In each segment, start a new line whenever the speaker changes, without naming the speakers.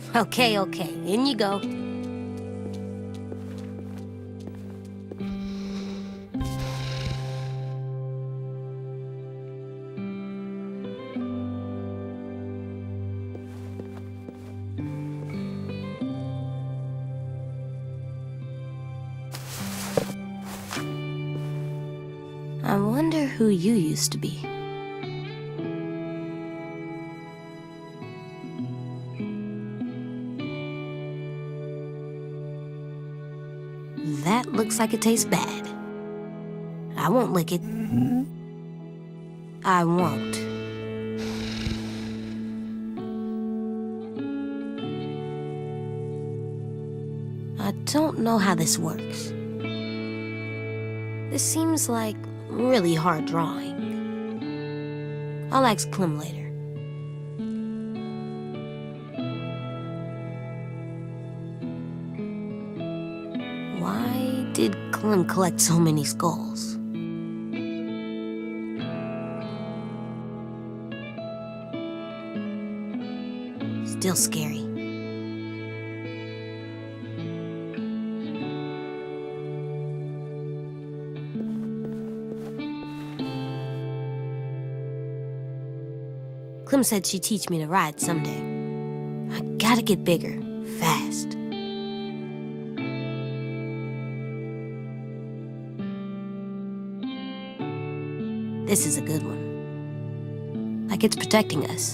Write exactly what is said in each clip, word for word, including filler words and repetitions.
Okay, okay, in you go. I wonder who you used to be. That looks like it tastes bad. I won't lick it. I won't. I don't know how this works. This seems like really hard drawing. I'll ask Clem later. Why did Clem collect so many skulls? Still scary. Clem said she'd teach me to ride someday. I gotta get bigger, fast. This is a good one. Like it's protecting us.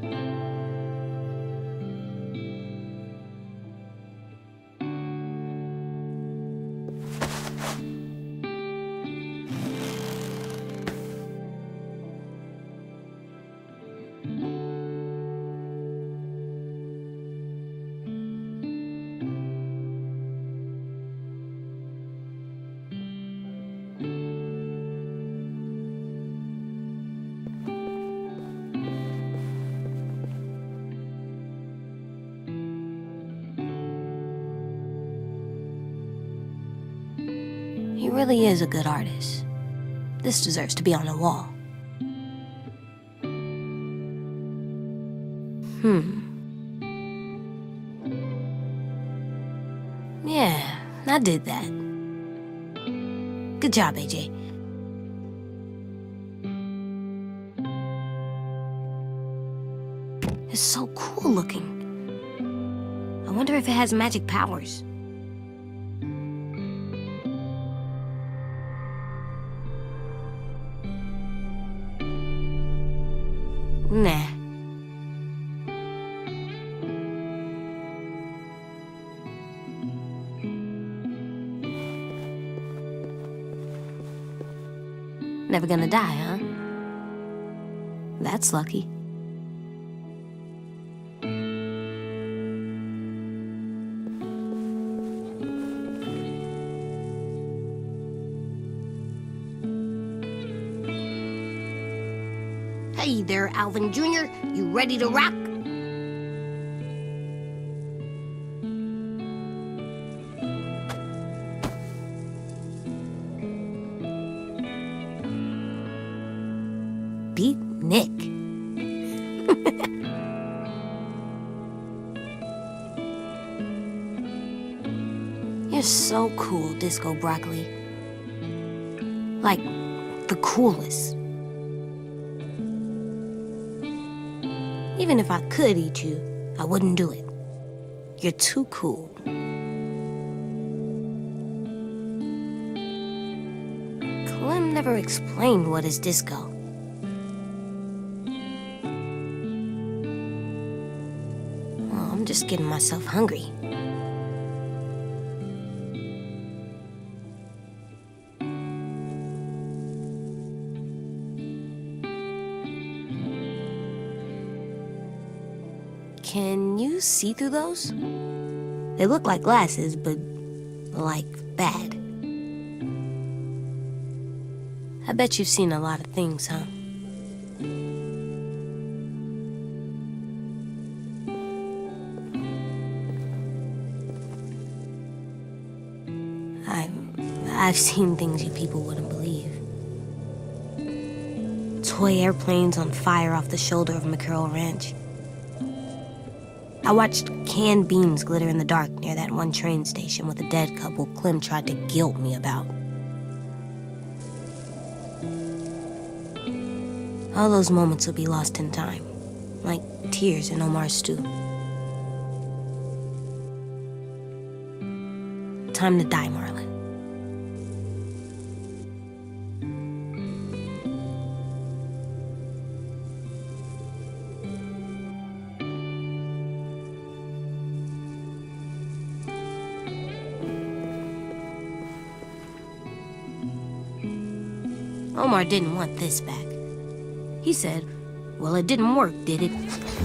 He really is a good artist. This deserves to be on a wall. Hmm. Yeah, I did that. Good job, A J. It's so cool looking. I wonder if it has magic powers. Nah. Never gonna die, huh? That's lucky. Hey there, Alvin Junior You ready to rock? Beat Nick. You're so cool, Disco Broccoli. Like, the coolest. Even if I could eat you, I wouldn't do it. You're too cool. Clem never explained what is disco. Well, I'm just getting myself hungry. Can you see through those? They look like glasses, but like bad. I bet you've seen a lot of things, huh? I've, I've seen things you people wouldn't believe. Toy airplanes on fire off the shoulder of McCurl Ranch. I watched canned beans glitter in the dark near that one train station with a dead couple Clem tried to guilt me about. All those moments will be lost in time, like tears in Omar's stew. Time to die, Marlon. Omar didn't want this back. He said, well, it didn't work, did it?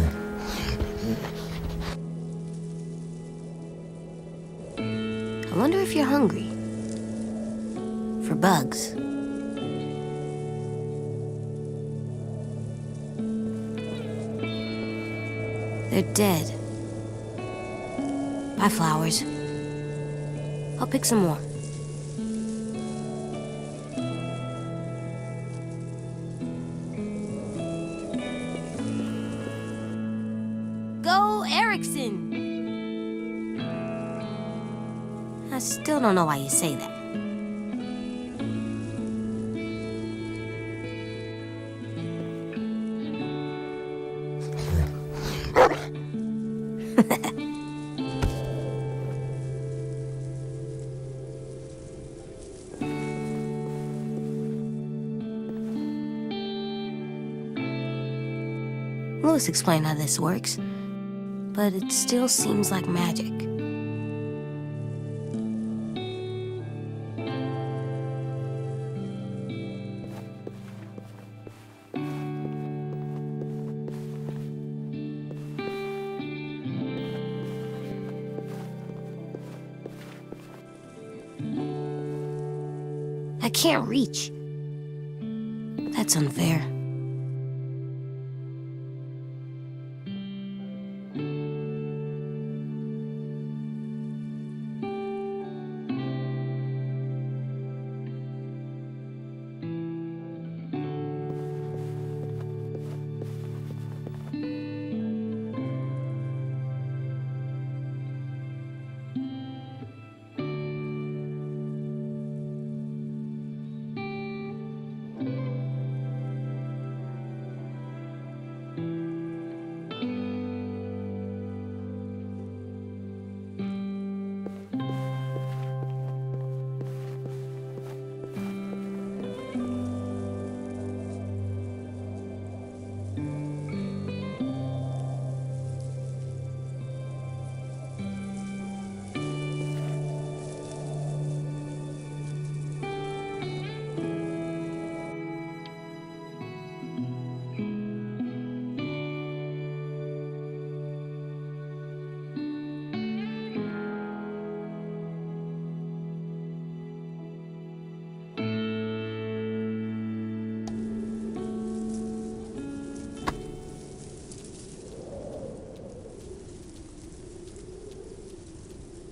I wonder if you're hungry. For bugs. They're dead. Buy flowers. I'll pick some more. Go Erickson! I still don't know why you say that. Louis explained how this works, but it still seems like magic. I can't reach. That's unfair.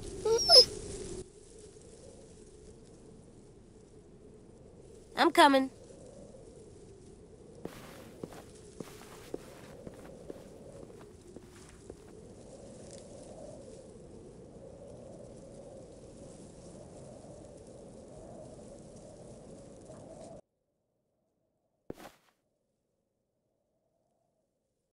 I'm coming.